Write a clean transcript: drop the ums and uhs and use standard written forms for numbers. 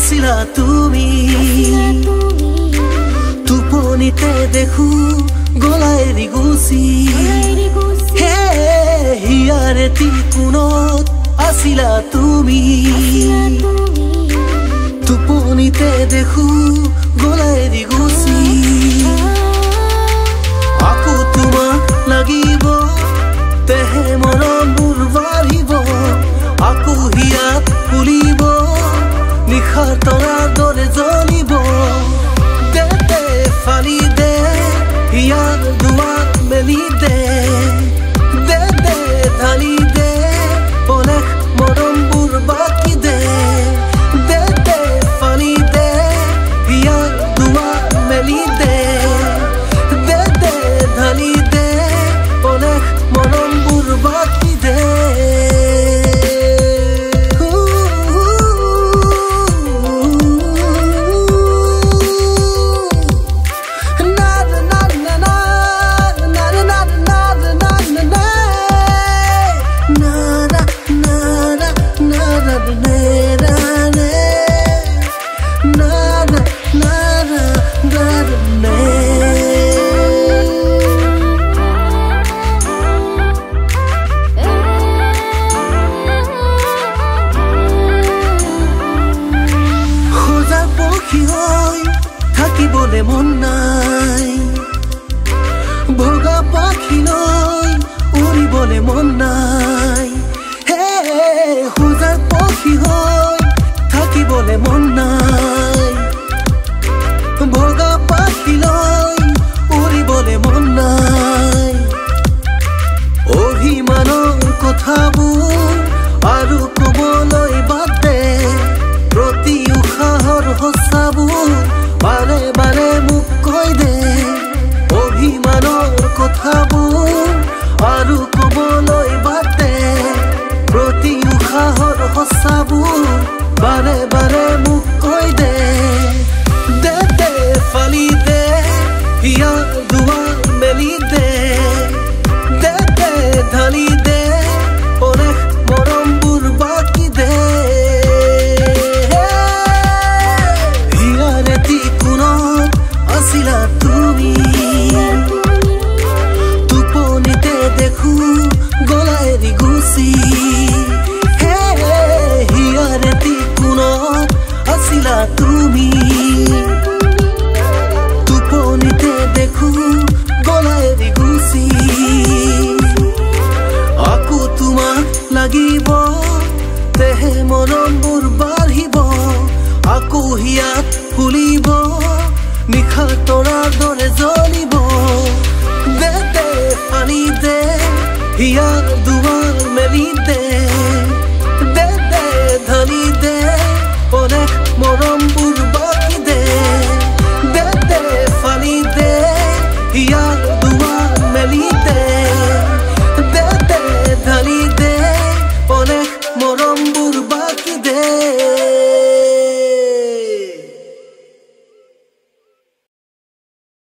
আছিলা তুমি টোপনিতে দেখো গলা এৰি গুচি হে হিয়াৰে টিকুনত আছিলা তুমি টোপনিতে দেখো গলা এৰি গুচি আকৌ তোমাক লাগিব তেহে মৰমবোৰ বাঢ়িব আকৌ হিয়াত ফুলিব নিশাৰ তৰাৰ দৰে জ্বলিব দে দে ফালি দে হিয়াৰ দুৱাত মেলি দে দে দে ঢালি দে অনেক মৰমবোৰ বাকি দে দে দে ফালি দে হিয়াৰ দুৱাত মেলি দে দে দে ঢালি দে অনেক মৰমবোৰ বাকি দে থাকিবলে মন নাই ভগা পাখি লৈ উৰিবলে মন নাই হে সুজাৰ পক্ষী হৈ থাকিবলে মন নাই ভগা পাখি লৈ উৰিবলে মন নাই অভিমানৰ কথাবোৰ আৰু কবলৈ বাদ দে প্ৰতি উশাহৰ সঁচাবোৰ বাৰে বাৰে মোক কৈ দে অভিমানৰ কথাবোৰ আৰু কবলৈ বাদ দে প্ৰতি উশাহৰ সঁচাবোৰ বাৰে বাৰে মোক কৈ দে দে দে ফালি দে হিয়াৰ দুৱাৰ মেলি দে দে দে ঢালি দে অনেক মৰমবোৰ বাকি দে আছিলা তুমি টোপনিতে দেখো গলা এৰি গুচি হে হিয়াৰে টিকুনত আছিলা তুমি টোপনিতে দেখো গলা এৰি গুচি আকৌ তোমাক লাগিব তেহে মৰমবোৰ বাঢ়িব আকৌ হিয়াত ফুলিব নিশাৰ তৰাৰ দৰে জ্বলিব দে দে ফালি দে হিয়াৰ দুৱাৰ মেলি দে দে দে ঢালি দে অনেক মৰমবোৰ বাকি দে দে দে ফালি দে হিয়াৰ দুৱাৰ মেলি দে দে দে ঢালি দে অনেক মৰমবোৰ বাকি দে